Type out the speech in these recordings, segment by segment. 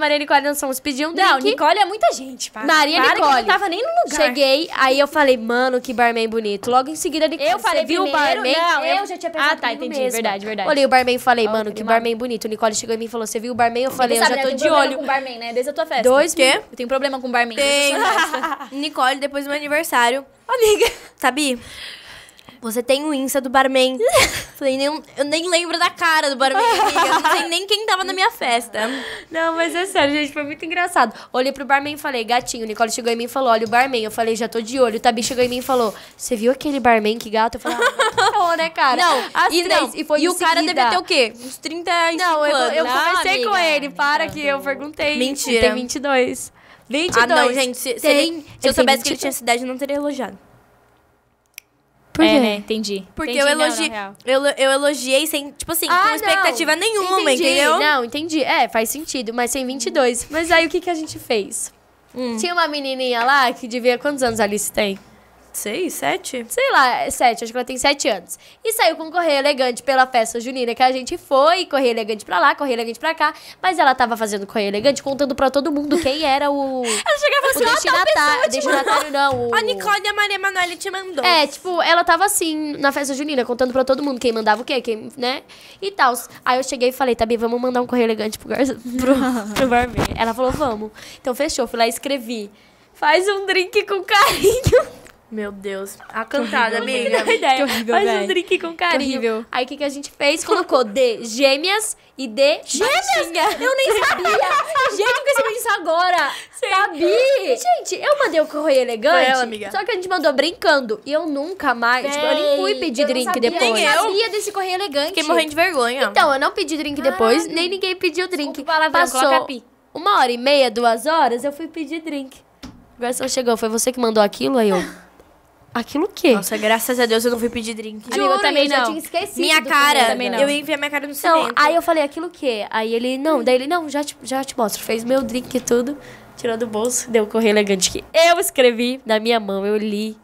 Maria Nicole, nós fomos pedir um drink. Não, Nicole é muita gente, pá. Maria Nicole. Que não tava nem no lugar. Cheguei, aí eu falei, mano, que barman bonito. Logo em seguida, Nicole, Eu falei você viu primeiro, o barman? não, eu já tinha pensado Ah, tá, comigo entendi, mesma. verdade. Olhei o barman e falei, mano, falei, que mano. barman bonito. O Nicole chegou em mim e falou, você viu o barman? Eu falei, eu Sabe, já né, tô tem de problema olho. com barman, né? Desde a tua festa. Dois Quê? Eu tenho problema com barman. Tem. Nicole, depois do meu aniversário. Amiga. Sabe? Você tem o Insta do barman. Falei, eu nem lembro da cara do barman, amiga. Eu não sei nem quem tava na minha festa. Não, mas é sério, gente, foi muito engraçado. Olhei pro barman e falei, gatinho. O Nicole chegou em mim e falou, olha o barman. Eu falei, já tô de olho. O Tabi chegou em mim e falou, você viu aquele barman, que gato? Eu falei, não, né, cara? Não, As e, três, não. e foi E em o cara seguida. deve ter o quê? Uns 35 Não, eu anos. conversei com amiga. ele. Para que eu perguntei. Mentira. Ele tem 22. 22. Ah, não, gente. Se Tem, eu soubesse que tem ele tinha essa idade, eu não teria elogiado. Por quê? É, né? Entendi. Porque Entendi, eu não, elogiei. na real. Eu elogiei sem, tipo assim, com expectativa nenhuma, Entendi. entendeu? Não, entendi. É, faz sentido, mas tem 22. Mas aí o que a gente fez? Tinha uma menininha lá que devia... Quantos anos a Alice tem? 6, 7? Sei lá, 7, acho que ela tem 7 anos. E saiu com um correio elegante pela festa junina que a gente foi, correio elegante pra lá, correio elegante pra cá. Mas ela tava fazendo correio elegante contando pra todo mundo quem era o... Ela chegava o destinatário. Destinatário não, o... A Nicole e a Maria Manoela te mandou. É, tipo, ela tava assim, na festa junina, contando pra todo mundo quem mandava o quê, quem, né? E tal. Aí eu cheguei e falei, Tabi, vamos mandar um correio elegante pro barman. Ela falou, vamos. Então fechou, fui lá e escrevi. Faz um drink com carinho. Meu Deus. A cantada, amiga. Ideia. horrível, Faz véi. um drink com carinho. Que horrível. Aí o que a gente fez? Colocou D, gêmeas e D, gêmeas? Eu nem sabia. Gente, eu percebi isso agora. Tabi. Gente, eu mandei o correio elegante. Foi ela, amiga. Só que a gente mandou brincando. E eu nunca mais, tipo, eu nem fui pedir drink depois. Nem eu. sabia desse correio elegante. Fiquei morrendo de vergonha. Então, eu não pedi drink depois, nem ninguém pediu drink. Desculpa o palavrão, coloca Passou pi. 1h30, 2 horas, eu fui pedir drink. O garçom chegou, foi você que mandou aquilo? Aí eu... Aquilo o quê? Nossa, graças a Deus eu não fui pedir drink. Amiga, eu também já não. tinha esquecido. Minha do cara, correio também não. eu ia enfiar minha cara no Não, cimento. aí eu falei, aquilo o quê? Aí ele, não, daí ele, não, já te mostro. Fez meu drink e tudo, tirou do bolso, deu o correio elegante que eu escrevi na minha mão, eu li.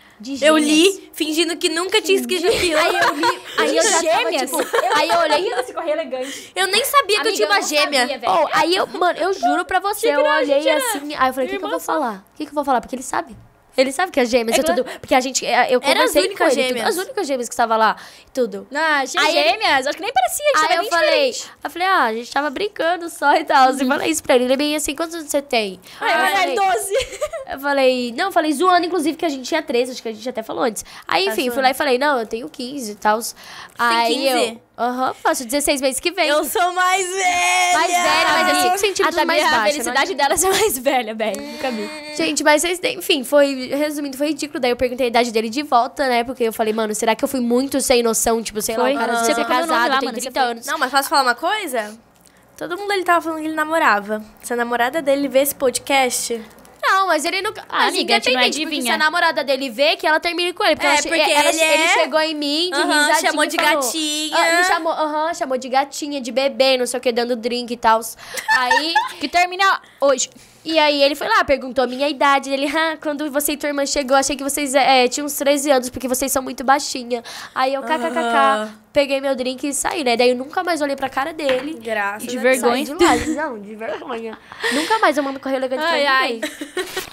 Eu li, fingindo que nunca tinha escrito aquilo. Aí eu li, aí eu já tava, Gêmeas? tipo, aí eu olhei, esse correio elegante. Eu nem sabia que eu tinha uma gêmea. oh, aí eu, mano, eu juro pra você, eu olhei assim, aí eu falei, o que eu vou falar? O que eu vou falar? Porque ele sabe. Ele sabe que as gêmeas e tudo. Porque a gente, eu conversei com únicas ele, tudo, gêmeas. as únicas gêmeas que estavam lá, e tudo. Não, Aí gêmeas. Acho que nem parecia, a gente Aí tava eu bem falei, diferente. a gente tava brincando só e tal. Eu falei isso pra ele. Ele é bem assim, quantos anos você tem? Ai, eu, eu falei, 12. eu falei, não, eu falei zoando, inclusive, que a gente tinha 13, acho que a gente até falou antes. Aí, enfim, fui lá e falei, não, eu tenho 15 e tal. Aí 15? eu, faço 16 meses que vem. Eu sou mais velha. Mais velha, mas é 5 A centímetros Tabi, mais a baixa. felicidade dela é ser mais velha, velho. Nunca vi. Gente, mas vocês têm... Enfim, foi... Resumindo, foi ridículo. Daí eu perguntei a idade dele de volta, né? Porque eu falei, mano, será que eu fui muito sem noção? Tipo, sei Foi. lá, o cara Você você é colocou meu nome casado, lá, tem mano, 30 você foi. anos. Não, mas posso falar uma coisa? Todo mundo ele tava falando que ele namorava. Se a namorada dele vê esse podcast... Não, mas ele nunca... mas amiga, a gente não independente, porque adivinha. se a namorada dele vê, que ela termine com ele. Porque, É, porque ele chegou em mim de Aham, risadinha chamou e de falou, gatinha. Me chamou, chamou de gatinha, de bebê, não sei o que, dando drink e tal. Aí... Que termina hoje. E aí ele foi lá, perguntou a minha idade. Ele, quando você e tua irmã chegou, achei que vocês tinham uns 13 anos, porque vocês são muito baixinha. Aí eu, kkkk, peguei meu drink e saí, né? Daí eu nunca mais olhei pra cara dele. Graças De a vergonha. Saí de lá. Não, de vergonha. Nunca mais eu mando correio elegante pra Ai, ninguém.